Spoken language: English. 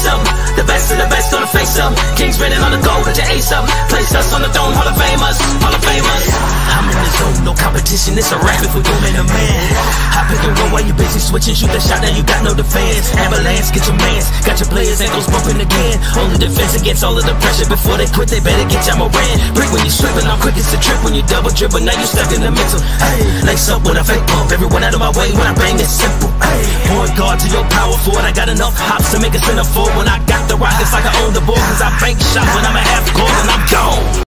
something. The best of the best gonna face something. Kings written on the gold with your ace up. Place us on the throne, Hall of Famers, Hall of Famers. I'm in the zone, no competition, it's a rap if we go man to man. I pick and roll while you busy switching, shoot the shot, now you got no defense. Ambulance, get your mans, got your players and those bumping again. Only defense against all of the pressure, before they quit they better get Jamoran. Brick when you slipping, I'm quick as a trip when you double dribble, now you stuck in the mental. Hey, lace up with a fake pump, everyone out of my way when I bang it's simple. Hey, point guard to your power forward, I got enough hops to make a center forward. When I got the rock, it's like I own the board, cause I bank shot when I'm a half court and I'm gone.